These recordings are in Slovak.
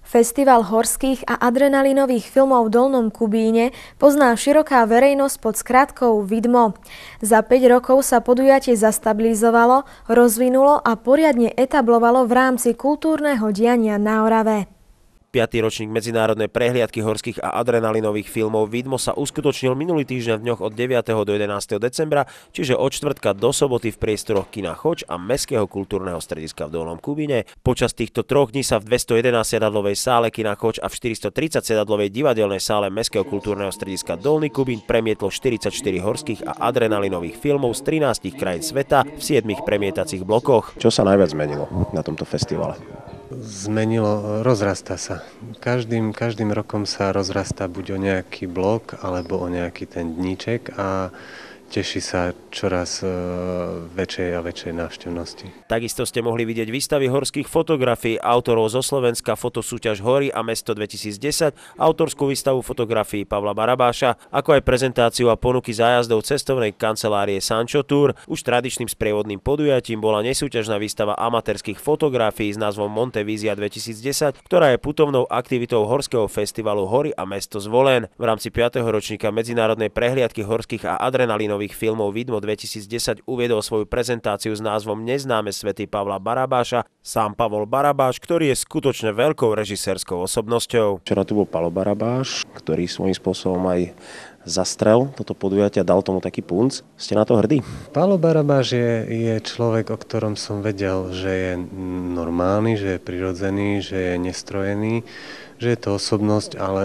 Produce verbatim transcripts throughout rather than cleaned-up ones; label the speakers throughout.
Speaker 1: Festival horských a adrenalinových filmov v Dolnom Kubíne pozná široká verejnosť pod skratkou Vidmo. Za päť rokov sa podujatie zastabilizovalo, rozvinulo a poriadne etablovalo v rámci kultúrneho diania na Orave.
Speaker 2: piaty ročník medzinárodnej prehliadky horských a adrenalinových filmov Vidmo sa uskutočnil minulý týždeň v dňoch od deviateho do jedenásteho decembra, čiže od štvrtka do soboty v priestoroch kina Choč a Mestského kultúrneho strediska v Dolnom Kubíne. Počas týchto troch dní sa v dvestojedenásť sedadlovej sále kina Choč a v štyristotridsať sedadlovej divadelnej sále Mestského kultúrneho strediska Dolný Kubín premietlo štyridsaťštyri horských a adrenalinových filmov z trinástich krajín sveta v siedmich premietacích blokoch.
Speaker 3: Čo sa najviac zmenilo na tomto festivale?
Speaker 4: Zmenilo, rozrastá sa. Každým, každým rokom sa rozrastá buď o nejaký blok, alebo o nejaký ten dníček a teší sa čoraz väčšej a väčšej návštevnosti.
Speaker 2: Takisto ste mohli vidieť výstavy horských fotografií autorov zo Slovenska, fotosúťaž Hory a mesto dvetisícdesať, autorskú výstavu fotografií Pavla Barabáša, ako aj prezentáciu a ponuky zájazdov cestovnej kancelárie Sancho Tour. Už tradičným sprievodným podujatím bola nesúťažná výstava amatérskych fotografií s názvom Montevízia dvetisícdesať, ktorá je putovnou aktivitou horského festivalu Hory a mesto Zvolen. V rámci piateho ročníka medzinárodnej prehliadky horských a adrenalinových filmov Vidmo dvetisícdesať uviedol svoju prezentáciu s názvom Neznáme svety Pavla Barabáša sám Pavol Barabáš, ktorý je skutočne veľkou režisérskou osobnosťou.
Speaker 3: Včera tu bol Palo Barabáš, ktorý svojím spôsobom aj zastrel toto podujatie a dal tomu taký punc. Ste na to hrdí?
Speaker 4: Palo Barabáš je, je človek, o ktorom som vedel, že je normálny, že je prirodzený, že je nestrojený, že je to osobnosť, ale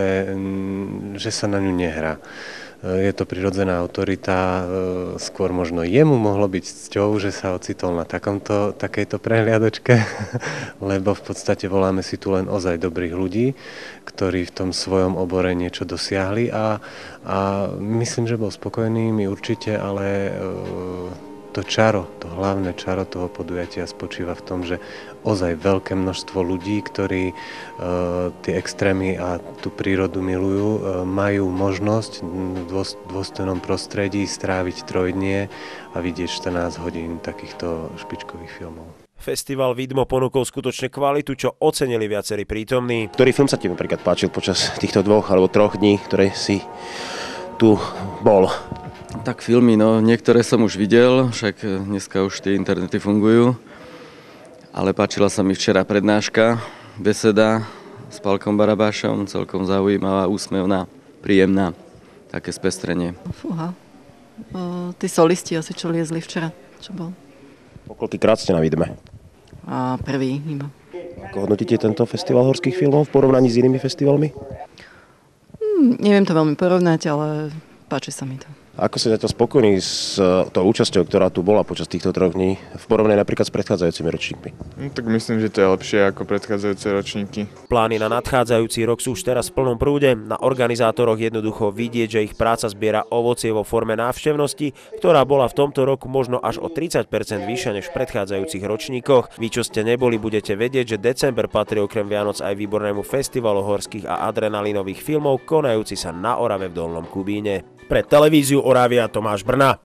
Speaker 4: že sa na ňu nehrá. Je to prirodzená autorita, skôr možno jemu mohlo byť cťou, že sa ocitol na takomto, takejto prehliadočke, lebo v podstate voláme si tu len ozaj dobrých ľudí, ktorí v tom svojom obore niečo dosiahli a, a myslím, že bol spokojný, my určite, ale to čaro, to hlavné čaro toho podujatia spočíva v tom, že ozaj veľké množstvo ľudí, ktorí e, tie extrémy a tú prírodu milujú, e, majú možnosť v dôstojnom prostredí stráviť trojdnie a vidieť štrnásť hodín takýchto špičkových filmov.
Speaker 2: Festival Vidmo ponúkol skutočne kvalitu, čo ocenili viacerí prítomní.
Speaker 3: Ktorý film sa ti napríklad páčil počas týchto dvoch alebo troch dní, ktoré si tu bol?
Speaker 5: Tak filmy, no niektoré som už videl, však dneska už tie internety fungujú, ale páčila sa mi včera prednáška, beseda s Palkom Barabášom, celkom zaujímavá, úsmevná, príjemná, také spestrenie.
Speaker 6: Fúha, o, tí solisti asi čo liezli včera, čo bol?
Speaker 3: Pokoľkýkrát ste na Vidme?
Speaker 6: A prvý iba.
Speaker 3: Ako hodnotíte tento festival horských filmov v porovnaní s inými festivalmi?
Speaker 6: Hm, neviem to veľmi porovnať, ale páči sa mi to.
Speaker 3: Ako ste zatiaľ spokojní s tou účasťou, ktorá tu bola počas týchto troch dní, v porovnaní napríklad s predchádzajúcimi ročníkmi?
Speaker 7: No, tak myslím, že to je lepšie ako predchádzajúce ročníky.
Speaker 2: Plány na nadchádzajúci rok sú už teraz v plnom prúde. Na organizátoroch jednoducho vidieť, že ich práca zbiera ovocie vo forme návštevnosti, ktorá bola v tomto roku možno až o tridsať percent vyššia než v predchádzajúcich ročníkoch. Vy, čo ste neboli, budete vedieť, že december patrí okrem Vianoc aj výbornému festivalu horských a adrenalinových filmov, konajúci sa na Orave v Dolnom Kubíne. Pre televíziu Oravia Tomáš Brna.